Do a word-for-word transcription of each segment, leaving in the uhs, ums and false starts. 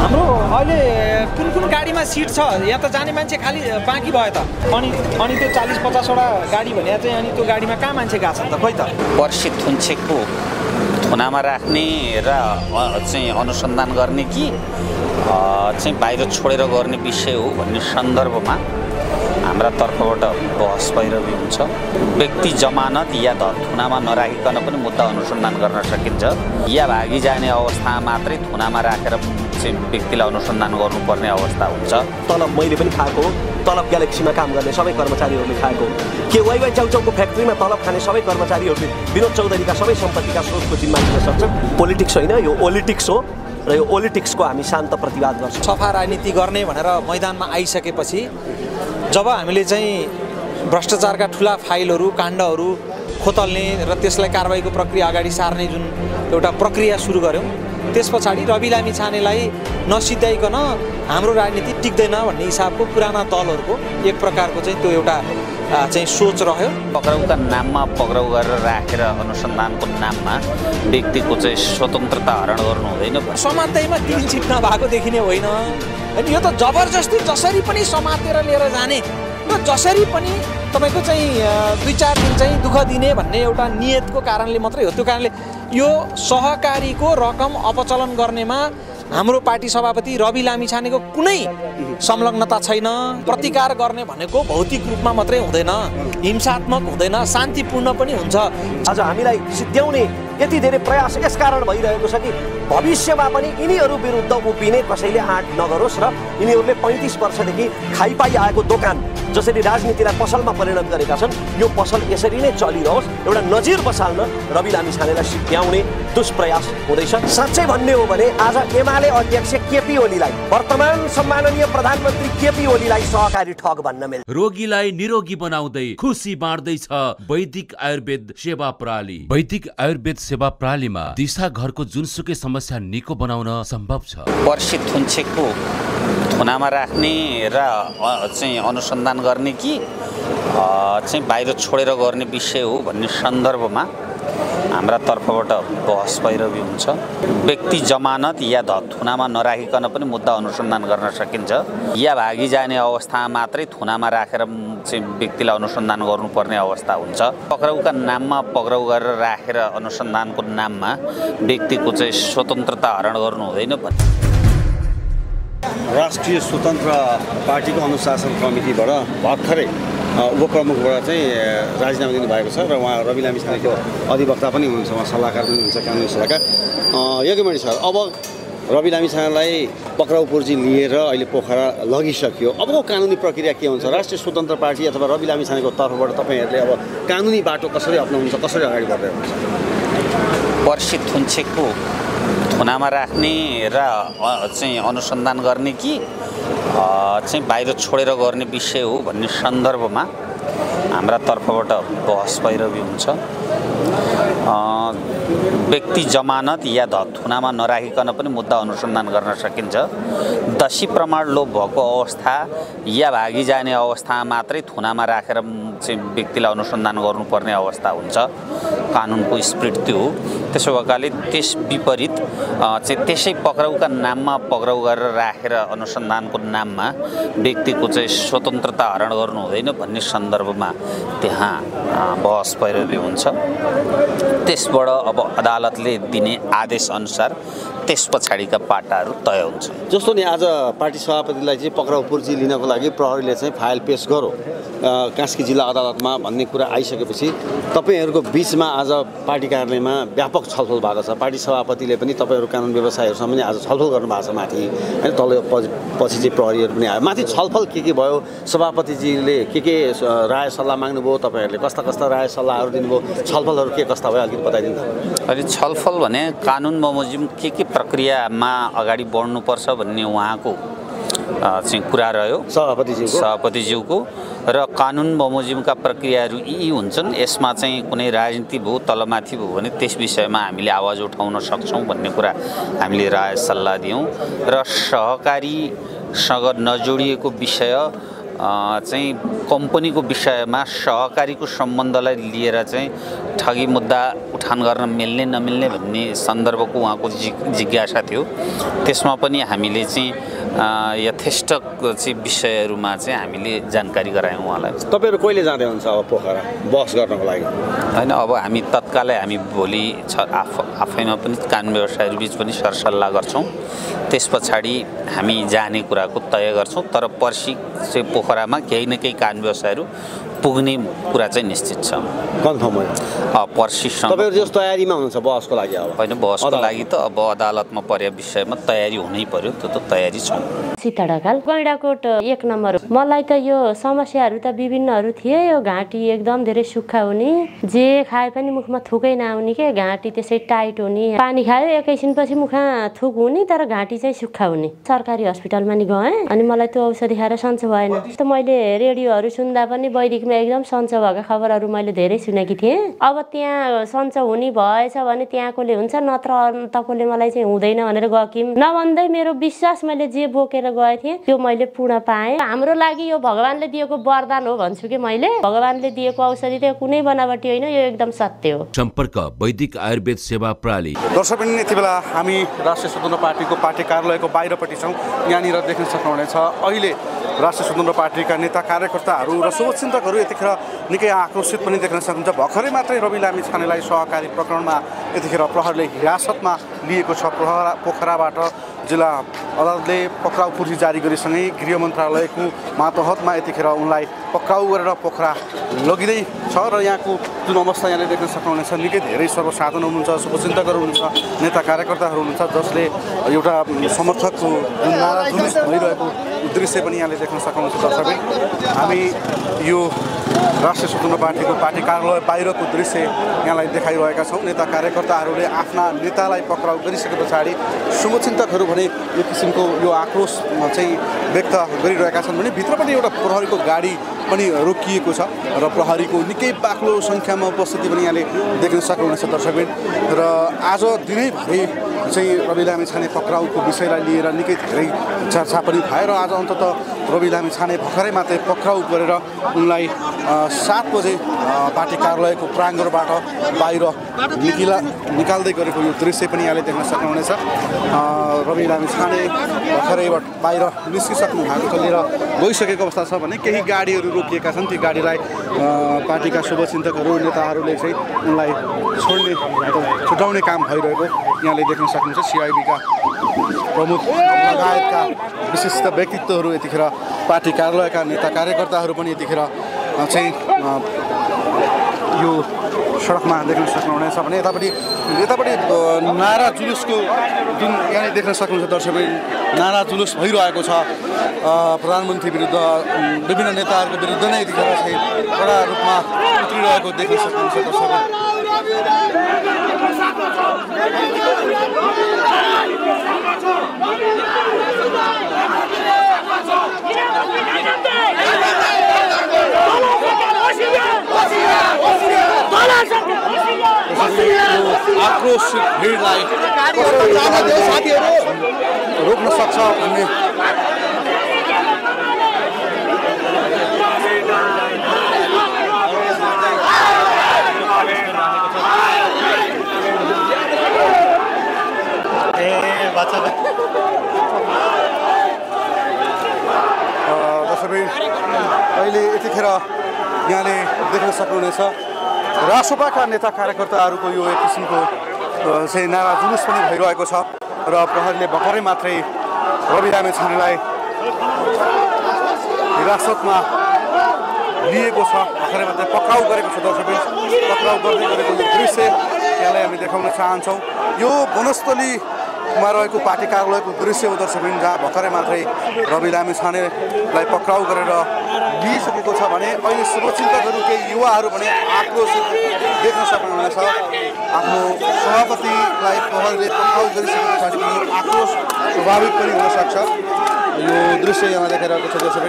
हाम्रो अहिले कुन कुन गाडीमा सिट छ यहाँ त जाने मान्छे खाली बाँकी भयो त अनि अनि त्यो चालीस पचासवटा गाडी भने चाहिँ अनि त्यो गाडीमा कहाँ मान्छे गएको छ त खै त पर्सी थुन्चेकको थुनामा राख्ने र चाहिँ अनुसन्धान गर्ने कि चाहिँ बाहिर छोडेर गर्ने विषय हो भन्ने सन्दर्भमा हाम्रा तर्फबाट बहस भइरहेको हुन्छ। व्यक्ति जमानत या थुनामा नराखिकन पनि मुद्दा अनुसन्धान गर्न सकिन्छ या भागी जाने अवस्थामा मात्रै थुनामा राखेर चाहिँ व्यक्तिलाई अनुसन्धान गर्नुपर्ने अवस्था हुन्छ। तलब मैले पनि खाएको, तलब ग्यालेक्सीमा काम गर्ने सबै कर्मचारीहरूले खाएको, के वाइ वाइ चाउचाउको फ्याक्ट्रीमा तलब खाने सबै कर्मचारीहरूले विनोद चौधरीका सबै सम्पत्तिका स्रोतको जिम्मा लिन सक्छन्। पोलिटिक्स होइन, यो ओलिटिक्स हो र यो ओलिटिक्सको हामी शान्त प्रतिवाद गर्छौँ। सफा राजनीति गर्ने भनेर मैदानमा आइसकेपछि जब हामीले चाहिँ भ्रष्टाचारका ठुला फाइलहरू काण्डहरू खोतल्ने र त्यसलाई कारबाहीको प्रक्रिया अगाडि सार्ने जुन एउटा प्रक्रिया सुरु गऱ्यौँ, त्यस पछाडि रवि लामिछानेलाई नसिद्ध्याइकन हाम्रो राजनीति टिक्दैन भन्ने हिसाबको पुराना दलहरूको एक प्रकारको चाहिँ त्यो एउटा चाहिँ सोच रह्यो। पक्राउका नाममा पक्राउ गरेर राखेर अनुसन्धानको नाममा व्यक्तिको चाहिँ स्वतन्त्रता हरण गर्नु हुँदैन। समात्दैमा दिन छिट्न भएको देखिने होइन। अनि यो त जबरजस्ती जसरी पनि समातेर लिएर जाने र जसरी पनि तपाईँको चाहिँ दुई चार दिन चाहिँ दुःख दिने भन्ने एउटा नियतको कारणले मात्रै हो। त्यो कारणले यो सहकारीको रकम अपचलन गर्नेमा हाम्रो पार्टी सभापति रवि लामिछानेको कुनै संलग्नता छैन। प्रतिकार गर्ने भनेको भौतिक रूपमा मात्रै हुँदैन, हिंसात्मक हुँदैन, शान्तिपूर्ण पनि हुन्छ। आज हामीलाई सिद्ध्याउने यति धेरै प्रयास यसकारण भइरहेको छ कि भविष्यमा पनि यिनीहरू विरुद्ध उभिने कसैले आँट नगरोस् र यिनीहरूले पैँतिस वर्षदेखि खाइपाइ आएको दोकान जसरी राजनीतिलाई पसलमा परिणत गरेका छन्, यो पसल यसरी नै चलिरहोस्। एउटा नजिर बसाल्न रवि लामिछानेलाई सिद्ध्याउने दुष्प्रयास हुँदैछ। साँच्चै भन्ने हो भने आज एमाले अध्यक्ष केपी ओलीलाई, वर्तमान सम्माननीय प्रधानमन्त्री केपी ओलीलाई सहकारी ठग भन्न मिल्छ। रोगीलाई निरोगी बनाउँदै खुसी बाँड्दैछ वैदिक आयुर्वेद सेवा प्रणाली। वैदिक आयुर्वेद सेवा प्रणालीमा दिशा घरको जुनसुकै समस्या निको बनाउन सम्भव छ। पर्सी थुन्चेकको थुनामा राख्ने र चाहिँ अनुसन्धान गर्ने कि चाहिँ बाहिर छोडेर गर्ने विषय हो भन्ने सन्दर्भमा हाम्रा तर्फबाट बहस भइरहेको हुन्छ। व्यक्ति जमानत या थुनामा नराखिकन पनि मुद्दा अनुसन्धान गर्न सकिन्छ या भागी जाने अवस्थामा मात्रै थुनामा राखेर चाहिँ व्यक्तिलाई अनुसन्धान गर्नुपर्ने अवस्था हुन्छ। पक्राउका नाममा पक्राउ गरेर राखेर अनुसन्धानको नाममा व्यक्तिको चाहिँ स्वतन्त्रता हरण गर्नु हुँदैन। राष्ट्रिय स्वतन्त्र पार्टीको अनुशासन कमिटीबाट भर्खरै उपप्रमुखबाट चाहिँ राजीनामा दिनुभएको छ र उहाँ रवि लामिछानेको अधिवक्ता पनि हुनुहुन्छ, उहाँ सल्लाहकार पनि हुन्छ, कानुनी सल्लाहकार। यज्ञमणि सर, अब रवि लामिछानेलाई पक्राउ पुर्जी लिएर अहिले पोखरा लगिसक्यो, अबको कानुनी प्रक्रिया के हुन्छ? राष्ट्रिय स्वतन्त्र पार्टी अथवा रवि लामिछानेको तर्फबाट तपाईँहरूले अब कानुनी बाटो कसरी अप्नाउनुहुन्छ, कसरी अगाडि बढ्दै हुनुहुन्छ? पर्सी थुन्चेकको थुनामा राख्ने र चाहिँ अनुसन्धान गर्ने कि चाहिँ बाहिर छोडेर गर्ने विषय हो भन्ने सन्दर्भमा हाम्रा तर्फबाट बहस भइरहेको हुन्छ। व्यक्ति जमानत या थुनामा नराखिकन पनि मुद्दा अनुसन्धान गर्न सकिन्छ। दसी प्रमाण लोप भएको अवस्था या भागी जाने अवस्थामा मात्रै थुनामा राखेर चाहिँ व्यक्तिलाई अनुसन्धान गर्नुपर्ने अवस्था हुन्छ। कानुनको स्पिरिट त्यो हो। त्यसो भएकाले त्यस विपरीत चाहिँ त्यसै पक्राउका नाममा पक्राउ गरेर राखेर अनुसन्धानको नाममा व्यक्तिको चाहिँ स्वतन्त्रता हरण गर्नु हुँदैन भन्ने सन्दर्भमा त्यहाँ बहस भइरहेको हुन्छ। त्यसबाट अब अदालतले दिने आदेश अनुसार त्यस पछाडिका पाटाहरू तय हुन्छ। जस्तो नि आज पार्टी सभापतिलाई चाहिँ पक्राउ पुर्जी लिनको लागि प्रहरीले चाहिँ फाइल पेश गरो कास्की जिल्ला अदालतमा भन्ने कुरा आइसकेपछि तपाईँहरूको बिचमा आज पार्टी कार्यालयमा व्यापक छलफल भएको छ। पार्टी सभापतिले पनि तपाईँहरू कानुन व्यवसायहरूसँग पनि आज छलफल गर्नुभएको छ माथि, होइन? तल पछि चाहिँ प्रहरीहरू पनि आयो। माथि छलफल के के भयो? सभापतिजीले के के राय सल्लाह माग्नुभयो? तपाईँहरूले कस्ता कस्ता राय सल्लाहहरू दिनुभयो? छलफलहरू के कस्ता भयो अलिकति बताइदिनु न। अहिले छलफल भने कानुन बमोजिम के के प्रक्रियामा अगाडि बढ्नुपर्छ भन्ने उहाँको चाहिँ कुरा रह्यो सभापतिज्यूको सभापतिज्यूको र कानुन बमोजिमका प्रक्रियाहरू यी हुन्छन्। यसमा चाहिँ कुनै राजनीति भयो तलमाथि भयो भने त्यस विषयमा हामीले आवाज उठाउन सक्छौँ भन्ने कुरा हामीले राय सल्लाह दियौँ। र सहकारीसँग नजोडिएको विषय चाहिँ कम्पनीको विषयमा सहकारीको सम्बन्धलाई लिएर चाहिँ ठगी मुद्दा उठान गर्न मिल्ने नमिल्ने भन्ने सन्दर्भको उहाँको जि जिज्ञासा थियो। त्यसमा पनि हामीले चाहिँ यथेष्ट चाहिँ विषयहरूमा चाहिँ हामीले जानकारी गरायौँ उहाँलाई। तपाईँहरू कहिले जाँदै हुन्छ अब पोखरा बहस गर्नको लागि? होइन, अब हामी तत्कालै हामी भोलि छ आफ आफैमा पनि कानुन व्यवसायहरू बिच पनि सरसल्लाह गर्छौँ। त्यस पछाडि हामी जाने कुराको तय गर्छौँ। तर पर्सि चाहिँ पोखरामा केही न केही कानुन व्यवसायहरू पुग्ने कुरा चाहिँ निश्चित छ। कन्फर्म हो पर्सिसम्म। तपाईँहरू जस तयारीमा हुनुहुन्छ बहसको लागि? अब होइन, बहसको लागि त अब अदालतमा परे विषयमा तयारी हुनै पर्यो, त्यो त तयारी छौँ। सीता ढकाल, गैँडाकोट एक नम्बर। मलाई त यो समस्याहरू त विभिन्नहरू थिए। यो घाँटी एकदम धेरै सुक्खा हुने, जे खाए पनि मुखमा थुकै नआउने के, घाँटी त्यसै टाइट हुने, पानी खायो एकैछिनपछि मुखमा थुक हुने तर घाँटी चाहिँ सुक्खा हुने। सरकारी हस्पिटलमा नि गएँ अनि मलाई त्यो औषधि खाएर सन्चो भएन। त मैले रेडियोहरू सुन्दा पनि वैदिकमा एकदम सन्चो भएका खबरहरू मैले धेरै सुनेकी थिएँ। अब त्यहाँ सन्चो हुने भएछ भने त्यहाँकोले हुन्छ, नत्र तकोले मलाई चाहिँ हुँदैन भनेर गएकी नभन्दै मेरो विश्वास मैले जे बोकेर गए थिएँ त्यो मैले पूर्ण पाएँ। हाम्रो लागि यो भगवानले दिएको वरदान हो भन्छु कि मैले। भगवानले दिएको औषधि त्यो कुनै बनावटी होइन, यो एकदम सत्य हो। सम्पर्क वैदिक आयुर्वेद सेवा प्रणाली। दर्शक यति बेला हामी राष्ट्रिय स्वतन्त्र पार्टीको पार्टी कार्यालयको बाहिरपट्टि छौँ। यहाँनिर देख्न सक्नुहुनेछ अहिले राष्ट्रिय स्वतन्त्र पार्टीका नेता कार्यकर्ताहरू र शुभचिन्तकहरू यतिखेर निकै आक्रोशित पनि देख्न सक्नुहुन्छ। भर्खरै मात्रै रवि लामिछानेलाई सहकारी प्रकरणमा यतिखेर प्रहरले हिरासतमा लिएको छ। पोखरा पोखराबाट जिल्ला अदालतले पक्राउ पूर्जी जारी गरेसँगै गृह मन्त्रालयको मातहतमा यतिखेर उनलाई पक्राउ गरेर पोखरा लगिँदै छ। र यहाँको जुन अवस्था यहाँले देख्न सक्नुहुनेछ, निकै धेरै सर्वसाधारण हुनुहुन्छ, शुभचिन्तकहरू हुनुहुन्छ, नेता कार्यकर्ताहरू हुनुहुन्छ, जसले एउटा समर्थकको जुन नारा जुलुस भइरहेको दृश्य पनि यहाँले देख्न सक्नुहुन्छ। दर्शक हामी यो राष्ट्रिय स्वतन्त्र पार्टीको पार्टी कार्यालय बाहिरको दृश्य यहाँलाई देखाइरहेका छौँ। नेता कार्यकर्ताहरूले आफ्ना नेतालाई पक्राउ गरिसके पछाडि शुभचिन्तकहरू भने यो किसिमको यो आक्रोश चाहिँ व्यक्त गरिरहेका छन् भने भित्रपट्टि एउटा प्रहरीको गाडी पनि रोकिएको छ र प्रहरीको निकै बाक्लो सङ्ख्यामा उपस्थिति पनि यहाँले देख्न सक्नुहुनेछ। दर्शकबिन र आज दिनैभरि चाहिँ रवि लामिछाने पक्राउको विषयलाई लिएर निकै धेरै चर्चा पनि भयो र आज अन्ततः रवि लामिछाने भर्खरै मात्रै पक्राउ गरेर उनलाई सात बजे पार्टी कार्यालयको प्राङ्गणबाट बाहिर निकिला निकाल्दै गरेको यो दृश्य पनि यहाँले देख्न सक्नुहुनेछ। रवि लामिछाने भर्खरैबाट बाहिर निस्किसक्नु भएको लिएर गइसकेको अवस्था छ भने केही गाडीहरू रोकिएका छन्। ती गाडीलाई पार्टीका शुभचिन्तकहरू नेताहरूले चाहिँ उनलाई छोड्ने अथवा छुटाउने काम भइरहेको यहाँले देख्न सक्नुहुन्छ। सिआइबीका प्रमुख लगायतका विशिष्ट व्यक्तित्वहरू यतिखेर पार्टी कार्यालयका नेता कार्यकर्ताहरू पनि यतिखेर चाहिँ यो सडकमा देख्न सक्नुहुनेछ भने यतापट्टि यतापट्टि नारा जुलुसको जुन यहाँले देख्न सक्नुहुन्छ। दर्शक नारा जुलुस भइरहेको छ प्रधानमन्त्री विरुद्ध, विभिन्न नेताहरूको विरुद्ध नै यतिखेर चाहिँ कडा रूपमा उत्रिरहेको देख्न सक्नुहुन्छ। दर्शक आक्रोशित भिडलाई रोक्न सक्छ भन्ने अहिले यतिखेर यहाँले देख्न सक्नुहुनेछ रासोपाका नेता कार्यकर्ताहरूको यो एक किसिमको चाहिँ नारा जुलुस पनि भइरहेको छ र प्रहरीले भर्खरै मात्रै रवि लामिछानेलाई हिरासतमा लिएको छ, भर्खरै मात्रै पक्राउ गरेको छ। दर्शक पक्राउ गर्दै गरेको यो दृश्य यहाँलाई हामी देखाउन चाहन्छौँ। यो वनस्थलीमा रहेको पार्टी कार्यालयको दृश्य हो दर्शक, जहाँ भर्खरै मात्रै रवि लामिछानेलाई पक्राउ गरेर लिइसकेको छ भने अहिले शुभचिन्तकहरू केही युवाहरू भने आक्रोशित देख्न सक्नुहुनेछ। आफ्नो सभापतिलाई प्रहरीले पक्राउ गरिसकेको छ, आक्रोश स्वाभाविक पनि हुनसक्छ। यो दृश्य यहाँ देखाइरहेको छ दर्शक।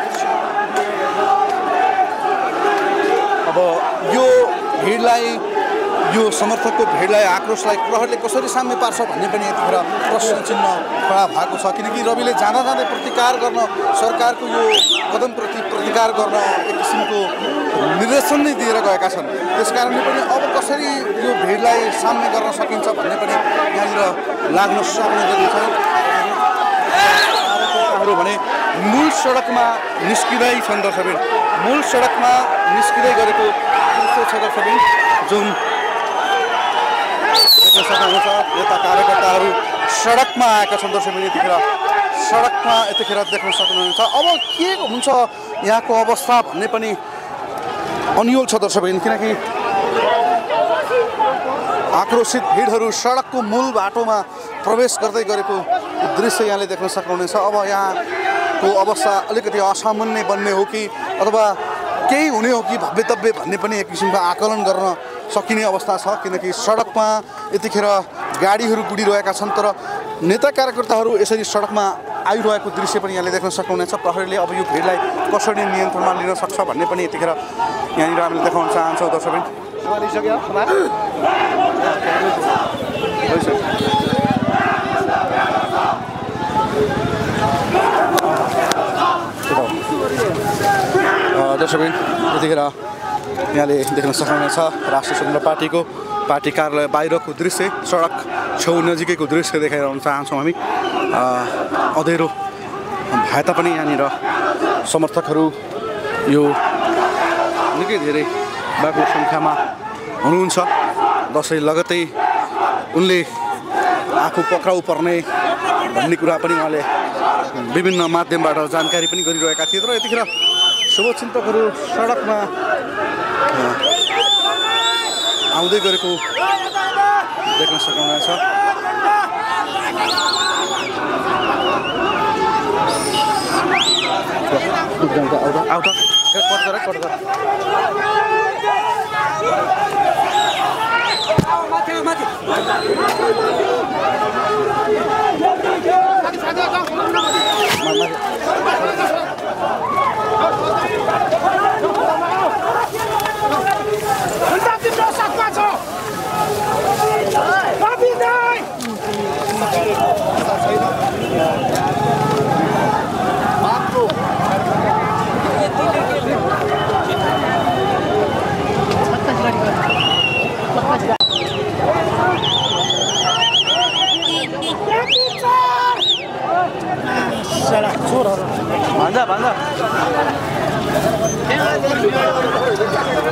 अब यो भिडलाई, यो समर्थकको भिडलाई, आक्रोशलाई प्रहरीले कसरी साम्य पार्छ भन्ने पनि यतिखेर प्रश्न चिन्ह खडा भएको छ। किनकि रविले जाँदा जाँदै प्रतिकार गर्न सरकारको यो कदमप्रति प्रतिकार गर्न एक किसिमको निर्देशन नै दिएर गएका छन्। त्यस कारणले पनि अब कसरी यो भिडलाई सामना गर्न सकिन्छ भन्ने पनि यहाँनिर लाग्न सक्ने गरिन्छ। कार्यकर्ताहरू भने मूल सडकमा निस्किँदै छन् दर्शकबिन, मूल सडकमा निस्किँदै गरेको दृश्य छ दर्शकबिन, जुन देख्न सक्नुहुन्छ। यता कार्यकर्ताहरू सडकमा आएका छन् दर्शकबिन, यतिखेर सडकमा यतिखेर देख्न सक्नुहुन्छ। अब के हुन्छ यहाँको अवस्था भन्ने पनि अनियोल छ दर्शकबिन, किनकि आक्रोशित भिडहरू सडकको मूल बाटोमा प्रवेश गर्दै गरेको दृश्य यहाँले देख्न सक्नुहुनेछ। अब यहाँको अवस्था अलिकति असामान्य बन्ने हो कि अथवा केही हुने हो कि भव्यतव्य भन्ने पनि एक किसिमको आकलन गर्न सकिने अवस्था छ, किनकि सडकमा यतिखेर गाडीहरू गुडिरहेका छन्। तर नेता कार्यकर्ताहरू यसरी सडकमा आइरहेको दृश्य पनि यहाँले देख्न सक्नुहुनेछ। प्रहरीले अब यो भिडलाई कसरी नियन्त्रणमा लिन सक्छ भन्ने पनि यतिखेर यहाँनिर हामीले देखाउन चाहन्छौँ दर्शकबिन। दर्शकबिन यतिखेर यहाँले देख्न सक्नुहुनेछ राष्ट्रिय स्वतन्त्र पार्टीको पार्टी कार्यालय बाहिरको दृश्य, सडक छेउ नजिकैको दृश्य देखाइरहन चाहन्छौँ हामी। अँधेरो भए तापनि यहाँनिर समर्थकहरू यो निकै धेरै भएको सङ्ख्यामा हुनुहुन्छ। दसैँ लगत्तै उनले आफू पक्राउ पर्ने भन्ने कुरा पनि उहाँले विभिन्न माध्यमबाट जानकारी पनि गरिरहेका थिए। तर यतिखेर शुभचिन्तकहरू सडकमा आउँदै गरेको देख्न सक्नुहुनेछ। आउट भन्दा भन्दा